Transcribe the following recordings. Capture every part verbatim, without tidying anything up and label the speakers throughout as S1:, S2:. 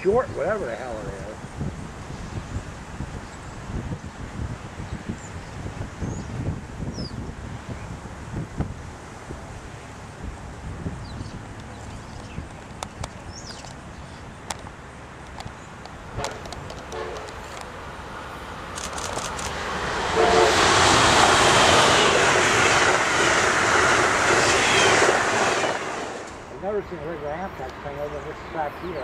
S1: short, whatever the hell it is. I've never seen a regular Amtrak train over this track here.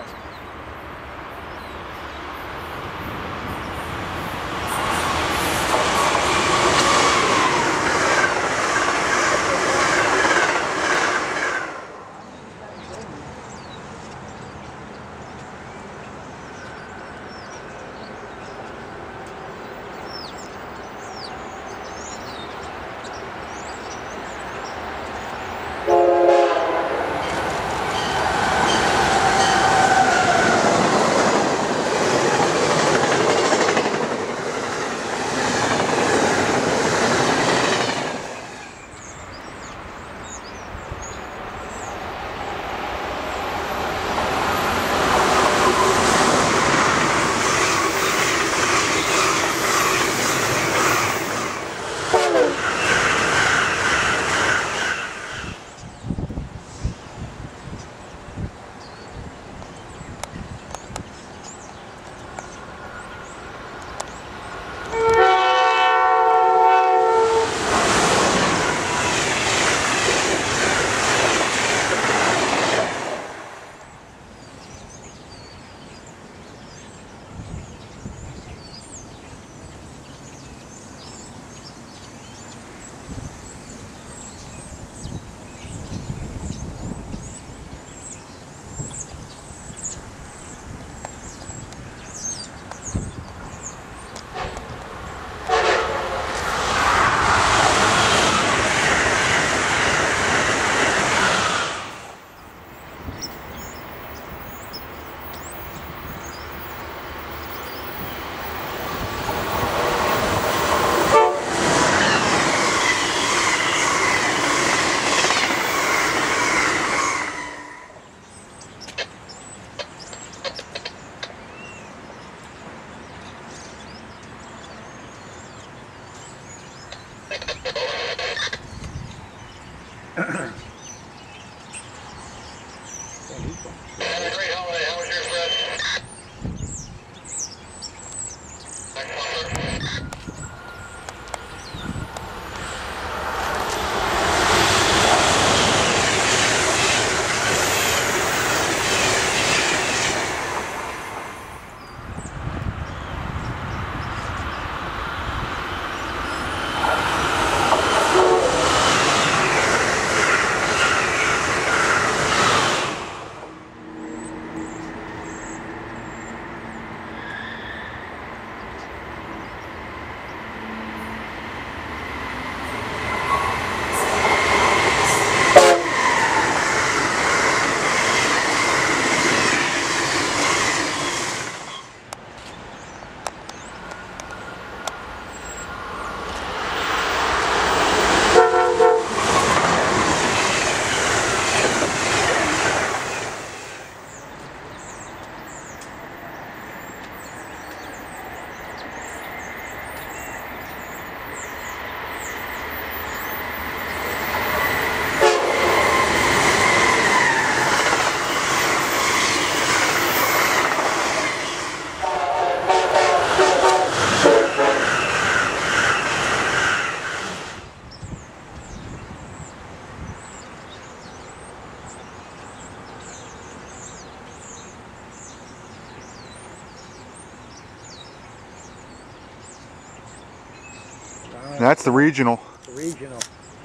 S2: That's the regional.
S1: The regional.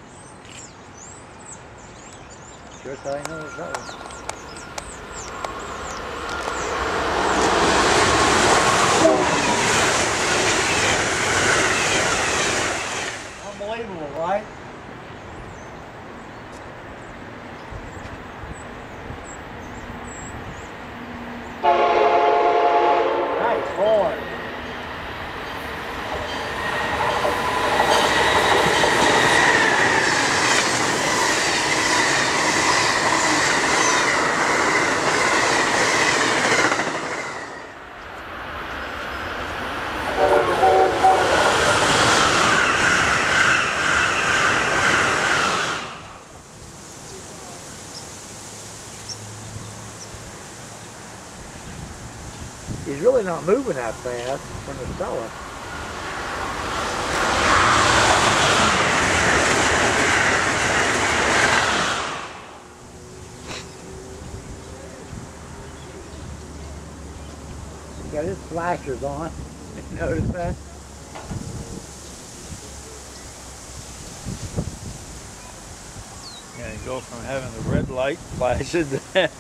S1: Just I know it's that one. Unbelievable, right? Nice boy. really not moving that fast from the cellar. Got his flashers on. Notice that?
S3: Yeah, you go from having the red light flashing to that.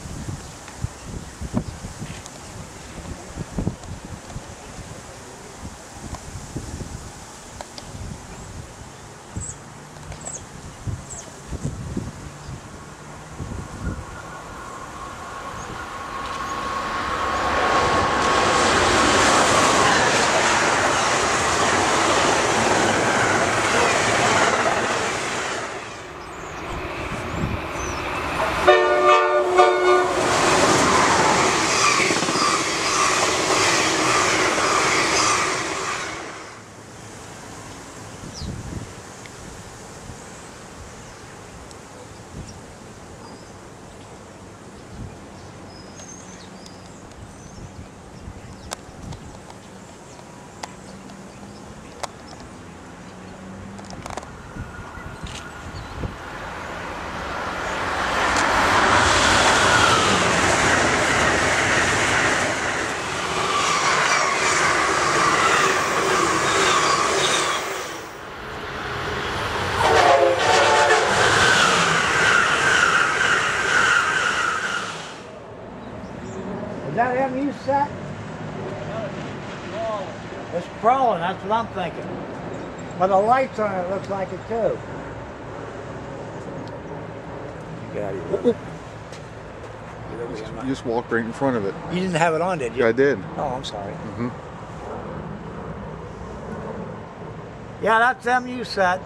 S1: Is that M U set? It's crawling, that's what I'm thinking. But the lights on it looks like it too. Get out of here.
S2: You just walked right in front of it.
S1: You didn't have it on, did you?
S2: Yeah, I did.
S1: Oh, I'm sorry.
S2: Mm-hmm.
S1: Yeah, that's M U set.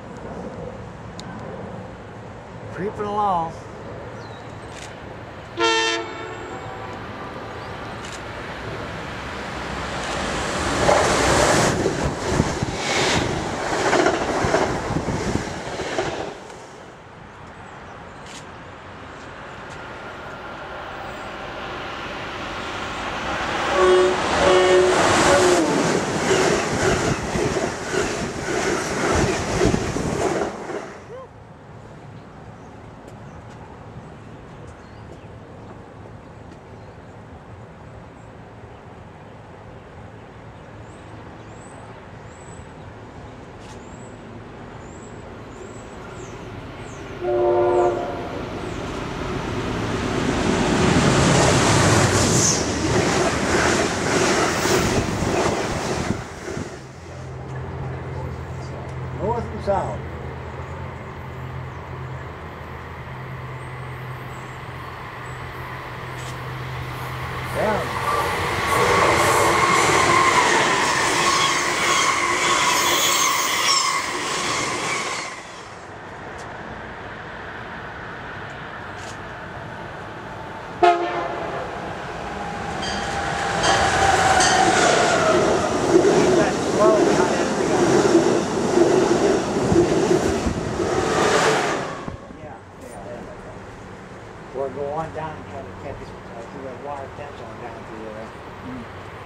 S1: Creeping along. North and south. Yeah. Or go on down and try to catch it. I see that wire fence on down through there. Mm.